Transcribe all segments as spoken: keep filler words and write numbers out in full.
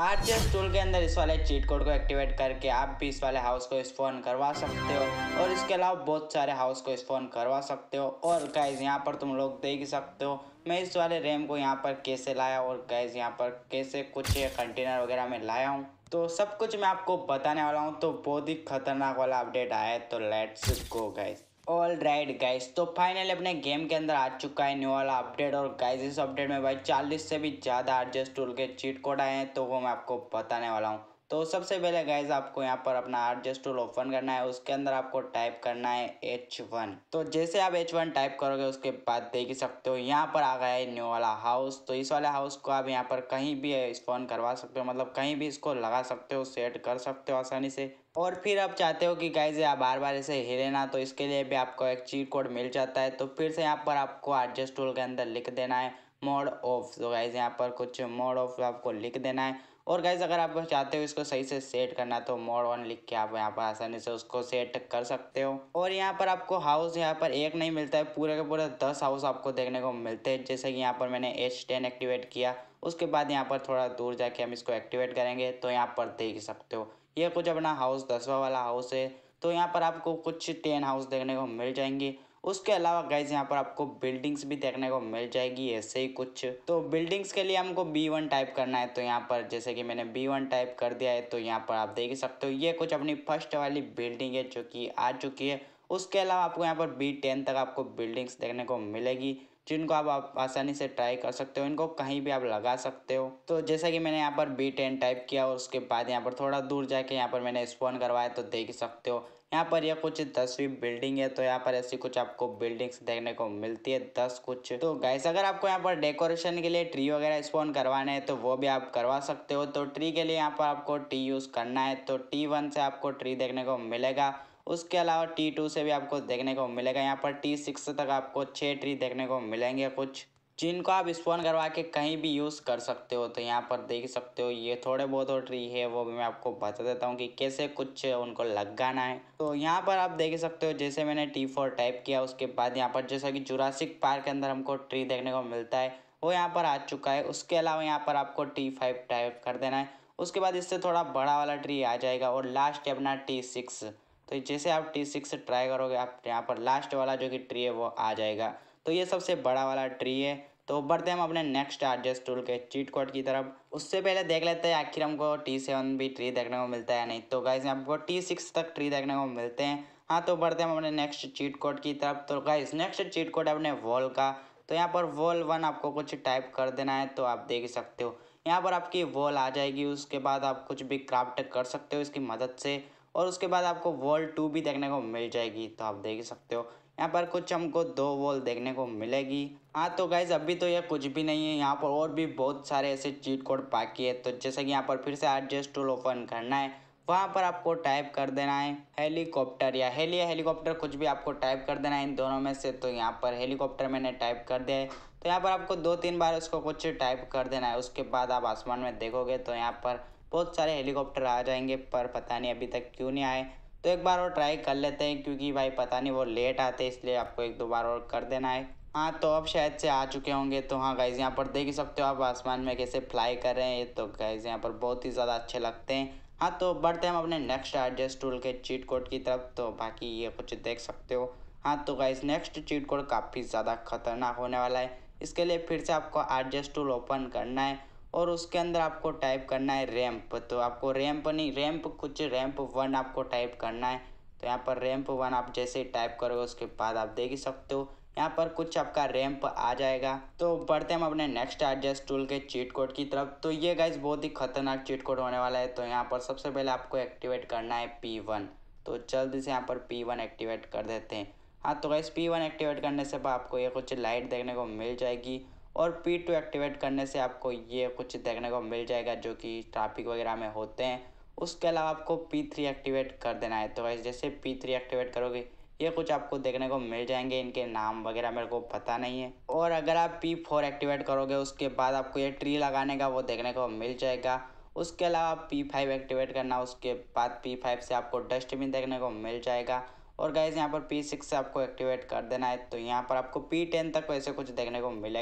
RJS tool के अंदर इस वाले चीट कोड को एक्टिवेट करके आप भी इस वाले हाउस को स्पॉन करवा सकते हो और इसके अलावा बहुत सारे हाउस को स्पॉन करवा सकते हो। और गाइज यहाँ पर तुम लोग देख ही सकते हो मैं इस वाले रैम को यहाँ पर कैसे लाया और गाइज यहाँ पर कैसे कुछ कंटेनर वगैरह में लाया हूँ, तो सब कुछ मैं आपको बताने वाला हूँ। तो बहुत ही खतरनाक वाला अपडेट आया है, तो let's go guys. All right guys, तो फाइनली अपने गेम के अंदर आ चुका है न्यू वाला अपडेट। और गाइस इस अपडेट में भाई चालीस से भी ज़्यादा आरजेएस टूल के चीट कोड आए हैं, तो वो मैं आपको बताने वाला हूँ। तो सबसे पहले गाइस आपको यहाँ पर अपना आरजेएस टूल ओपन करना है, उसके अंदर आपको टाइप करना है एच वन। तो जैसे आप एच वन टाइप करोगे उसके बाद देख ही सकते हो यहाँ पर आ गया है न्यू वाला हाउस। तो इस वाले हाउस को आप यहाँ पर कहीं भी स्पॉन करवा सकते हो, मतलब कहीं भी इसको लगा सकते हो, सेट कर सकते हो आसानी से। और फिर आप चाहते हो कि गाइज आप बार बार इसे हिले ना, तो इसके लिए भी आपको एक चीट कोड मिल जाता है। तो फिर से यहाँ पर आपको आरजेएस टूल के अंदर लिख देना है मोड ऑफ। तो गाइज यहाँ पर कुछ मोड ऑफ आपको लिख देना है। और गाइज अगर आप चाहते हो इसको सही से सेट करना तो मोड ऑन लिख के आप यहाँ पर आसानी से उसको सेट कर सकते हो। और यहाँ पर आपको हाउस यहाँ पर एक नहीं मिलता है, पूरे के पूरे दस हाउस आपको देखने को मिलते हैं। जैसे कि यहाँ पर मैंने एच टेन एक्टिवेट किया, उसके बाद यहाँ पर थोड़ा दूर जाके हम इसको एक्टिवेट करेंगे तो यहाँ पर देख सकते हो ये कुछ अपना हाउस दसवा वाला हाउस है। तो यहाँ पर आपको कुछ टेन हाउस देखने को मिल जाएंगे। उसके अलावा गाइज यहाँ पर आपको बिल्डिंग्स भी देखने को मिल जाएगी ऐसे ही कुछ। तो बिल्डिंग्स के लिए हमको बी वन टाइप करना है, तो यहाँ पर जैसे कि मैंने बी वन टाइप कर दिया है, तो यहाँ पर आप देख सकते हो ये कुछ अपनी फर्स्ट वाली बिल्डिंग है जो कि आ चुकी है। उसके अलावा आपको यहाँ पर बी टेन तक आपको बिल्डिंग्स देखने को मिलेगी, जिनको आप, आप आसानी से ट्राई कर सकते हो, इनको कहीं भी आप लगा सकते हो। तो जैसा कि मैंने यहाँ पर बी टेन टाइप किया और उसके बाद यहाँ पर थोड़ा दूर जाके यहाँ पर मैंने स्पॉन करवाया, तो देख सकते हो यहाँ पर यह कुछ दसवीं बिल्डिंग है। तो यहाँ पर ऐसी कुछ आपको बिल्डिंग्स देखने को मिलती है दस कुछ। तो गाइस अगर आपको यहाँ पर डेकोरेशन के लिए ट्री वगैरह स्पॉन करवाने हैं तो वो भी आप करवा सकते हो। तो ट्री के लिए यहाँ पर आपको टी यूज़ करना है, तो टी वन से आपको ट्री देखने को मिलेगा। उसके अलावा टी टू से भी आपको देखने को मिलेगा। यहाँ पर टी सिक्स तक आपको छः ट्री देखने को मिलेंगे कुछ, जिनको आप स्पॉन करवा के कहीं भी यूज़ कर सकते हो। तो यहाँ पर देख सकते हो ये थोड़े बहुत और ट्री है, वो भी मैं आपको बता देता हूँ कि कैसे कुछ उनको लगाना है। तो यहाँ पर आप देख सकते हो जैसे मैंने टी फोर टाइप किया, उसके बाद यहाँ पर जैसा कि जुरासिक पार्क के अंदर हमको ट्री देखने को मिलता है वो यहाँ पर आ चुका है। उसके अलावा यहाँ पर आपको टी फाइव टाइप कर देना है, उसके बाद इससे थोड़ा बड़ा वाला ट्री आ जाएगा। और लास्ट है अपना टी सिक्स। तो जैसे आप टी सिक्स ट्राई करोगे आप यहाँ पर लास्ट वाला जो कि ट्री है वो आ जाएगा। तो ये सबसे बड़ा वाला ट्री है। तो बढ़ते हैं हम अपने नेक्स्ट आरजेएस टूल के चीट कोड की तरफ। उससे पहले देख लेते हैं आखिर हमको टी सेवन भी ट्री देखने को मिलता है या नहीं। तो गाइस आपको टी सिक्स तक ट्री देखने को मिलते हैं। हाँ, तो बढ़ते हैं हम अपने नेक्स्ट चीट कोड की तरफ। तो गाइस नेक्स्ट चीट कोड है अपने वॉल का। तो यहाँ पर वॉल वन आपको कुछ टाइप कर देना है, तो आप देख सकते हो यहाँ पर आपकी वॉल आ जाएगी। उसके बाद आप कुछ भी क्राफ्ट कर सकते हो इसकी मदद से। और उसके बाद आपको वॉल टू भी देखने को मिल जाएगी, तो आप देख सकते हो यहाँ पर कुछ हमको दो वॉल देखने को मिलेगी। हाँ, तो गाइज अभी तो ये कुछ भी नहीं है, यहाँ पर और भी बहुत सारे ऐसे चीट कोड बाकी है। तो जैसे कि यहाँ पर फिर से आरजेएस टूल ओपन करना है, वहाँ पर आपको टाइप कर देना है हेलीकॉप्टर या हेली या हेलीकॉप्टर, कुछ भी आपको टाइप कर देना है इन दोनों में से। तो यहाँ पर हेलीकॉप्टर मैंने टाइप कर दिया है। तो यहाँ पर आपको दो तीन बार उसको कुछ टाइप कर देना है। उसके बाद आप आसमान में देखोगे तो यहाँ पर बहुत सारे हेलीकॉप्टर आ जाएंगे, पर पता नहीं अभी तक क्यों नहीं आए। तो एक बार और ट्राई कर लेते हैं, क्योंकि भाई पता नहीं वो लेट आते, इसलिए आपको एक दो बार और कर देना है। हाँ, तो अब शायद से आ चुके होंगे। तो हाँ गाइज यहाँ पर देख ही सकते हो आप आसमान में कैसे फ्लाई कर रहे हैं। तो गाइज यहाँ पर बहुत ही ज़्यादा अच्छे लगते हैं। हाँ, तो बढ़ते हैं हम अपने नेक्स्ट आरजेएस टूल के चीट कोड की तरफ। तो बाकी ये कुछ देख सकते हो। हाँ, तो गाइज नेक्स्ट चीट कोड काफ़ी ज़्यादा खतरनाक होने वाला है। इसके लिए फिर से आपको आरजेएस टूल ओपन करना है और उसके अंदर आपको टाइप करना है रैंप। तो आपको रैंप नहीं, रैंप कुछ रैंप वन आपको टाइप करना है। तो यहाँ पर रैंप वन आप जैसे ही टाइप करोगे उसके बाद आप देख ही सकते हो यहाँ पर कुछ आपका रैंप आ जाएगा। तो बढ़ते हम अपने नेक्स्ट आरजेएस टूल के चीट कोड की तरफ। तो ये गाइज बहुत ही खतरनाक चीट कोड होने वाला है। तो यहाँ पर सबसे पहले आपको एक्टिवेट करना है पी वन। तो जल्दी से यहाँ पर पी वन एक्टिवेट कर देते हैं। हाँ, तो गाइज पी वन एक्टिवेट करने से आपको ये कुछ लाइट देखने को मिल जाएगी। और पी टू एक्टिवेट करने से आपको ये कुछ देखने को मिल जाएगा जो कि ट्रैफिक वगैरह में होते हैं। उसके अलावा आपको पी थ्री एक्टिवेट कर देना है। तो गाइस जैसे पी थ्री एक्टिवेट करोगे ये कुछ आपको देखने को मिल जाएंगे, इनके नाम वगैरह मेरे को पता नहीं है। और अगर आप पी फोर एक्टिवेट करोगे उसके बाद आपको ये ट्री लगाने का वो देखने को मिल जाएगा। उसके अलावा पी फाइव एक्टिवेट करना, उसके बाद पी फाइव से आपको डस्टबिन देखने को मिल जाएगा। और गाइज यहाँ पर पी सिक्स से आपको एक्टिवेट कर देना है। तो यहाँ पर आपको पी टेन तक वैसे कुछ देखने को मिलेगा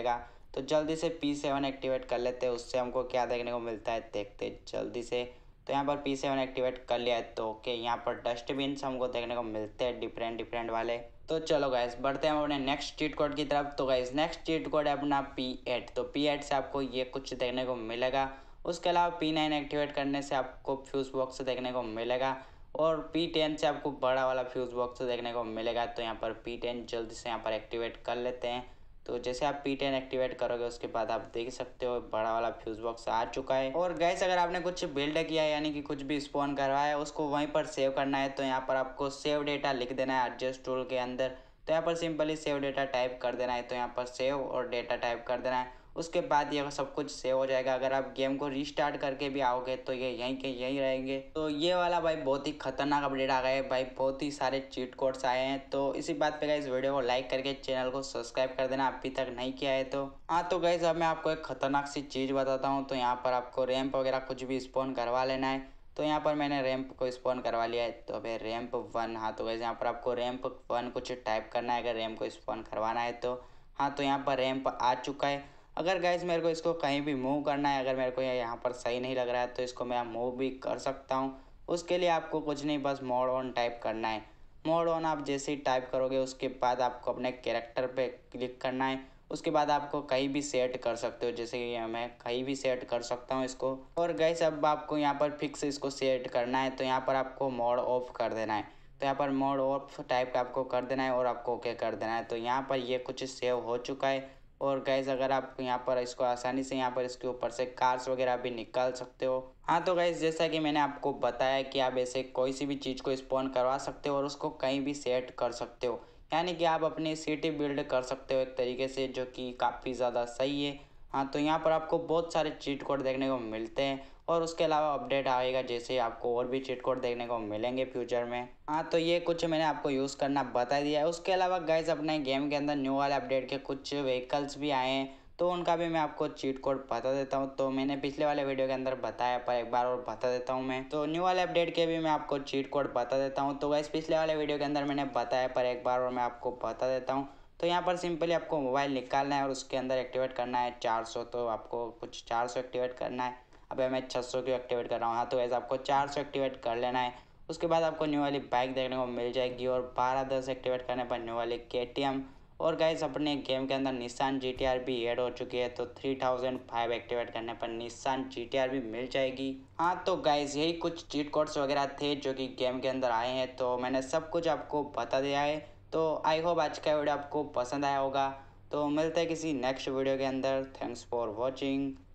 तो जल्दी से पी सेवन एक्टिवेट कर लेते हैं, उससे हमको क्या देखने को मिलता है देखते हैं जल्दी से। तो यहाँ पर पी सेवन एक्टिवेट कर लिया है तो ओके, यहाँ पर डस्टबिन हमको देखने को मिलते हैं डिफरेंट डिफरेंट वाले। तो चलो गाइस बढ़ते हैं अपने नेक्स्ट चीट कोड की तरफ। तो गाइस नेक्स्ट चीट कोड है अपना पी एट। तो पी एट से आपको ये कुछ देखने को मिलेगा। उसके अलावा पी नाइन एक्टिवेट करने से आपको फ्यूज़ बॉक्स देखने को मिलेगा और पी टेन से आपको बड़ा वाला फ्यूज़ बॉक्स देखने को मिलेगा। तो यहाँ पर पी टेन जल्दी से यहाँ पर एक्टिवेट कर लेते हैं। तो जैसे आप पी टेन एक्टिवेट करोगे उसके बाद आप देख सकते हो बड़ा वाला फ्यूज़ बॉक्स आ चुका है। और गैस अगर आपने कुछ बिल्ड किया है यानी कि कुछ भी स्पॉन करवाया है उसको वहीं पर सेव करना है। तो यहाँ पर आपको सेव डेटा लिख देना है एडजस्ट टूल के अंदर। तो यहाँ पर सिंपली सेव डेटा टाइप कर देना है। तो यहाँ पर सेव और डेटा टाइप कर देना है, उसके बाद ये सब कुछ सेव हो जाएगा। अगर आप गेम को रीस्टार्ट करके भी आओगे तो ये यहीं के यहीं रहेंगे। तो ये वाला भाई बहुत ही खतरनाक अपडेट आ गया है भाई, बहुत ही सारे चीट कोड्स आए हैं। तो इसी बात पे गाइस वीडियो को लाइक करके चैनल को सब्सक्राइब कर देना अभी तक नहीं किया है तो। हाँ तो गाइस अब मैं आपको एक खतरनाक सी चीज़ बताता हूँ। तो यहाँ पर आपको रैंप वगैरह कुछ भी स्पॉन करवा लेना है। तो यहाँ पर मैंने रैंप को स्पॉन करवा लिया है। तो अभी रैंप वन, हाँ तो गाइस यहाँ पर आपको रैंप वन कुछ टाइप करना है अगर रैंप को स्पॉन करवाना है तो। हाँ तो यहाँ पर रैंप आ चुका है। अगर गाइज मेरे को इसको कहीं भी मूव करना है, अगर मेरे को यहाँ पर सही नहीं लग रहा है तो इसको मैं मूव भी कर सकता हूँ। उसके लिए आपको कुछ नहीं बस मोड ऑन टाइप करना है। मोड ऑन आप जैसे ही टाइप करोगे उसके बाद आपको अपने कैरेक्टर पे क्लिक करना है। उसके बाद आपको कहीं भी सेट कर सकते हो, जैसे कि मैं कहीं भी सेट कर सकता हूँ इसको। और गाइस अब आपको यहाँ पर फिक्स इसको सेट करना है। तो यहाँ पर आपको मोड ऑफ कर देना है। तो यहाँ पर मोड ऑफ टाइप का आपको कर देना है और आपको ओके कर देना है। तो यहाँ पर ये कुछ सेव हो चुका है। और गाइज अगर आप यहाँ पर इसको आसानी से यहाँ पर इसके ऊपर से कार्स वगैरह भी निकाल सकते हो। हाँ तो गाइज जैसा कि मैंने आपको बताया कि आप ऐसे कोई सी भी चीज़ को स्पॉन करवा सकते हो और उसको कहीं भी सेट कर सकते हो, यानी कि आप अपनी सिटी बिल्ड कर सकते हो एक तरीके से, जो कि काफ़ी ज़्यादा सही है। हाँ तो यहाँ पर आपको बहुत सारे चीट कोड देखने को मिलते हैं और उसके अलावा अपडेट आएगा जैसे आपको और भी चीट कोड देखने को मिलेंगे फ्यूचर में। हाँ तो ये कुछ मैंने आपको यूज़ करना बता दिया है। उसके अलावा गाइज अपने गेम के अंदर न्यू वाले अपडेट के कुछ व्हीकल्स भी आए हैं तो उनका भी मैं आपको चीट कोड बता देता हूँ। तो मैंने पिछले वाले वीडियो के अंदर बताया पर एक बार और बता देता हूँ मैं। तो न्यू वाले अपडेट के भी मैं आपको चीट कोड बता देता हूँ। तो गाइज पिछले वाले वीडियो के अंदर मैंने बताया पर एक बार और मैं आपको बता देता हूँ। तो यहाँ पर सिंपली आपको मोबाइल निकालना है और उसके अंदर एक्टिवेट करना है चार सौ। तो आपको कुछ चार सौ एक्टिवेट करना है। अबे मैं छः सौ क्यों एक्टिवेट कर रहा हूँ। हाँ तो वैसे आपको चार सौ एक्टिवेट कर लेना है। उसके बाद आपको न्यू वाली बाइक देखने को मिल जाएगी और बारह दस एक्टिवेट करने पर न्यू वाली के टी एम। और गाइस अपने गेम के अंदर निसान जी टी आर भी ऐड हो चुकी है। तो थ्री थाउजेंड फाइव एक्टिवेट करने पर निसान जी टी आर भी मिल जाएगी। हाँ तो गाइस यही कुछ चीट कोड्स वगैरह थे जो कि गेम के अंदर आए हैं। तो मैंने सब कुछ आपको बता दिया है। तो आई होप आज का वीडियो आपको पसंद आया होगा। तो मिलते हैं किसी नेक्स्ट वीडियो के अंदर। Thanks for watching.